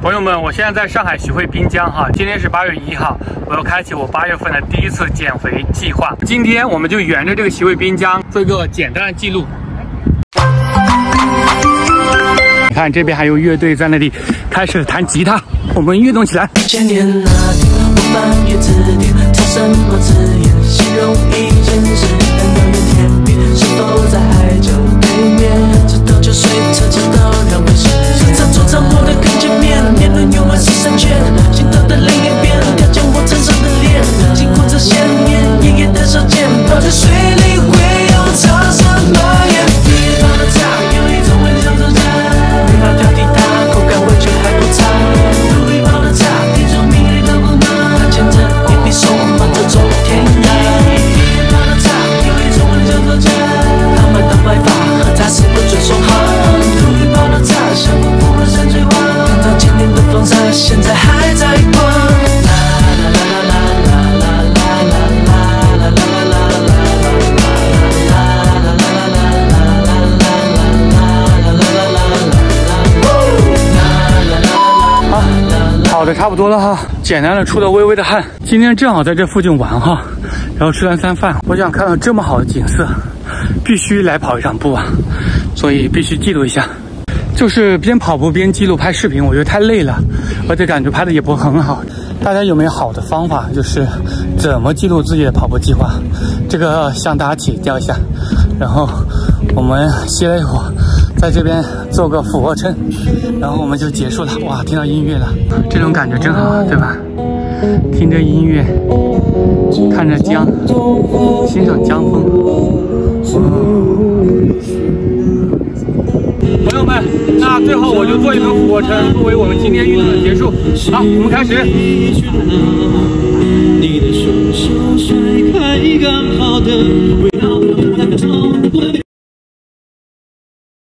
朋友们，我现在在上海徐汇滨江哈，今天是8月1号，我要开启我8月份的第一次减肥计划。今天我们就沿着这个徐汇滨江做一个简单的记录。你看这边还有乐队在那里开始弹吉他，我们运动起来。 前年那天，我翻阅字典，找什么字眼形容一件事？难道远天边，是否在海角对面？直到酒水车直到两回事。这场桌上我的看见面，年轮永远是三圈，心头的另一边，条件我身上的脸，经过这些年，爷爷的手剑，泡在水里会有潮声蔓延。地方的茶有一种味像走家，没法挑剔它，口感味觉还不差。路一泡的茶，听说命运的不能，它牵着一笔手，忙着走天涯。地方的茶有一种味像走家，他们的白发和茶是不准说话。路一泡的茶，像我不问山水画，看着今年的风沙，现在还在逛。 跑的差不多了哈，简单的出了微微的汗。今天正好在这附近玩哈，然后吃完餐饭，我想看到这么好的景色，必须来跑一场步啊，所以必须记录一下。就是边跑步边记录拍视频，我觉得太累了，而且感觉拍的也不很好。大家有没有好的方法，就是怎么记录自己的跑步计划？这个向大家请教一下。然后我们歇了一会儿，在这边做个俯卧撑，然后我们就结束了。哇，听到音乐了，这种感觉真好，对吧？听着音乐，看着江，欣赏江风。朋友们，那最后我就做一轮俯卧撑，作为我们今天运动的结束。好，我们开始。你的双手甩开刚好的味道。